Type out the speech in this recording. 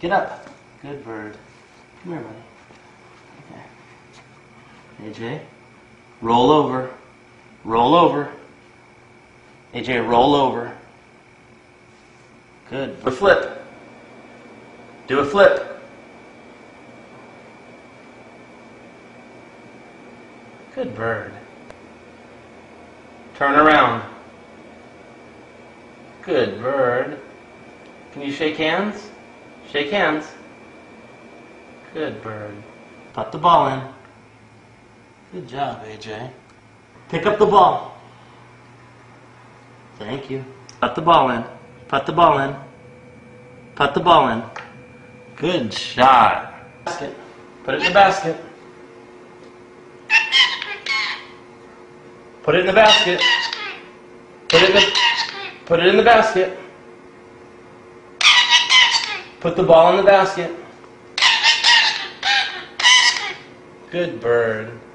Get up. Good bird. Come here, buddy. Okay. AJ, roll over. Roll over. AJ, roll over. Good. Do a flip. Do a flip. Good bird. Turn around. Good bird. Can you shake hands? Shake hands. Good bird. Put the ball in. Good job, AJ. Pick up the ball. Thank you. Put the ball in. Put the ball in. Put the ball in. Good shot. Basket. Put it in the basket. Put it in the basket. Put it in the basket. Put the ball in the basket. Good bird.